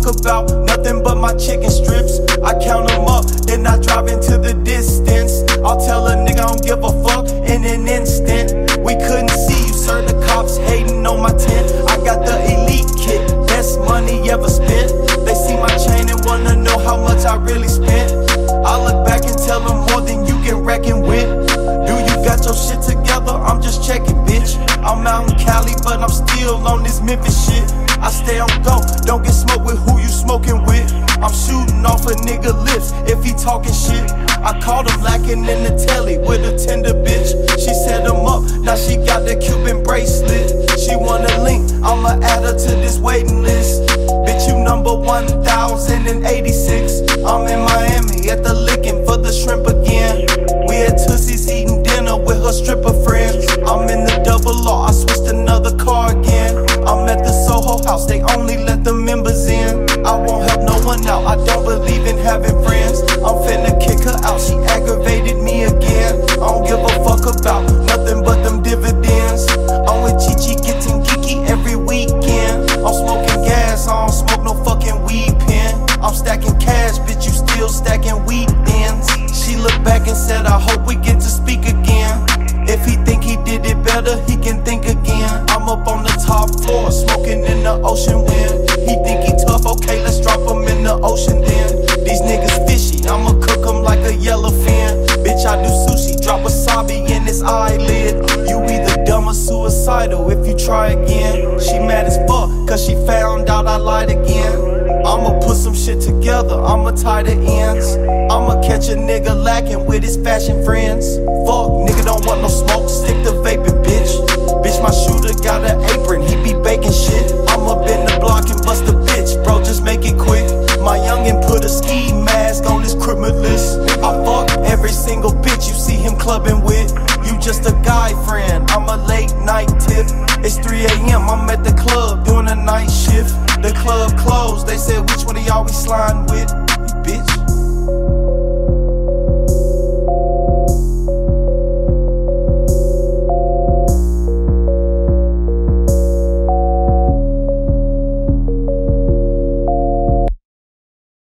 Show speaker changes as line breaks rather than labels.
about nothing but my chicken strips. I count them up, then I drive into the distance. I'll tell a nigga I don't give a fuck in an instant. We couldn't see you, sir, the cops hating on my tent. I got the elite kit, best money ever spent. They see my chain and wanna know how much I really spent. I look back and tell them more than you can reckon with. Do you got your shit together? I'm just checking, bitch. I'm out in Cali, but I'm still on this Memphis shit. I stay on go, don't get smoked with who you smoking with. I'm shooting off a nigga lips if he talking shit. I caught him lacking in the telly with a tender bitch. She set him up, now she got the Cuban bracelet. She wanna link, I'ma add her to this waiting list. Bitch, you number 1086. I'm in Miami at the Lickin' for the shrimp again. We at Tootsie's eating dinner with her stripper friends. I'm in the double R, I switched another car again. I'm at the Soho House, they only let the members in. I won't help no one out, I don't believe in having friends. I'm finna kick her out, she aggravated me again. I don't give a fuck about nothing but them dividends. I'm with Gigi getting geeky every weekend. I'm smoking gas, I don't smoke no fucking weed pen. I'm stacking cash, bitch, you still stacking weed ends. She looked back and said, I hope we get to speak again. If he think he did it better, he can think again. I'm up on the top floor, smoking in the ocean wind. He think he tough, okay, let's drop him in the ocean then. These niggas fishy, I'ma cook him like a yellowfin. Bitch, I do sushi, drop wasabi in his eyelid. You either dumb or suicidal if you try again. She mad as fuck, cause she found out I lied again. I'ma put some shit together, I'ma tie the ends. I'ma catch a nigga lacking with his fashion friends. Fuck, nigga don't want no smoke, stick to vaping, bitch. Bitch, my shooter got an apron, he be baking shit. I'ma bend the block and bust a bitch, bro, just make it quick. My youngin' put a ski mask on his criminal list. I fuck every single bitch you see him clubbing with. You just a guy friend, I'm a late night tip. It's 3 AM, I'm at the club doing a night shift. The club closed, they said which one of y'all we sliding with, bitch.